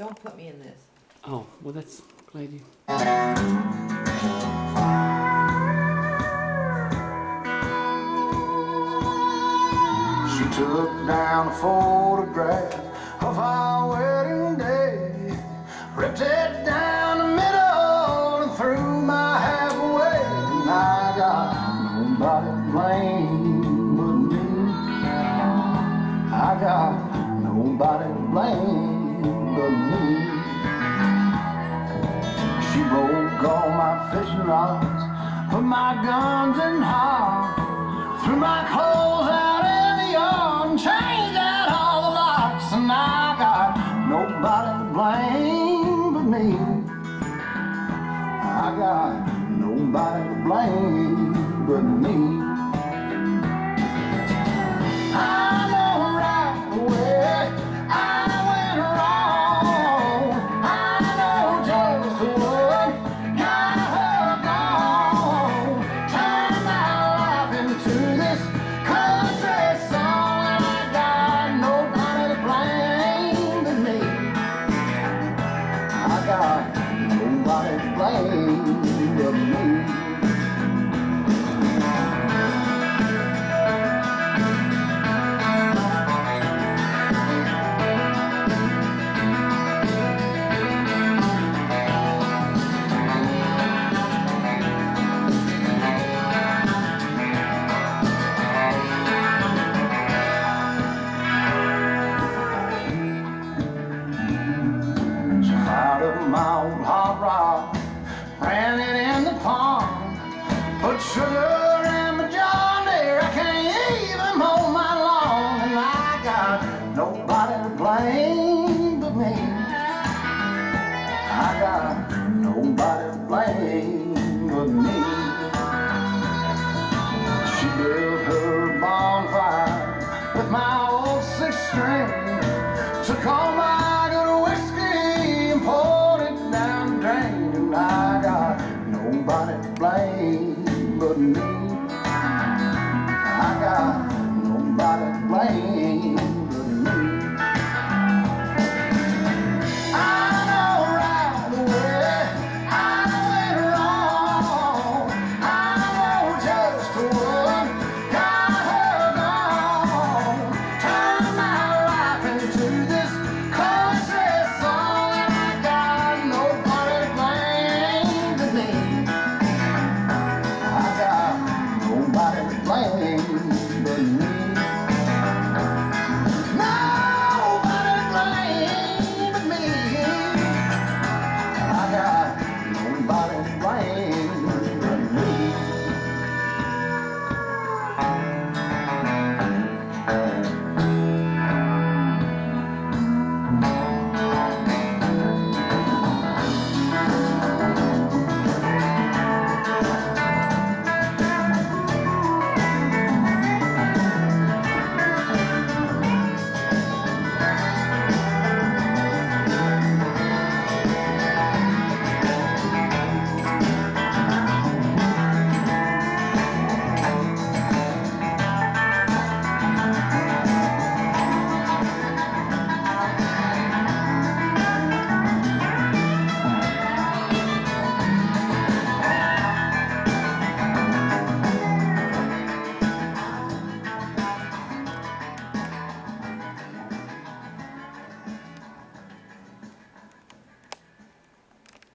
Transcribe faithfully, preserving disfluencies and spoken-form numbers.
Don't put me in this. Oh, well, that's glad you. She took down a photograph of our wedding day, ripped it down the middle and threw my half away. And I got nobody to blame but me. I got nobody to blame but me. She broke all my fishing rods, put my guns in hard, threw my clothes out in the yard and changed out all the locks. And I got nobody to blame but me. I got nobody to blame but me. I know right away I went wrong. I know just what got her gone. Turned my life into this country song, and I got nobody to blame but me. I got nobody to blame but me. She fired up my old hot rod, ran it in the pond, put sugar in my John Deere. I can't even mow my lawn, and I got nobody to blame but me. I got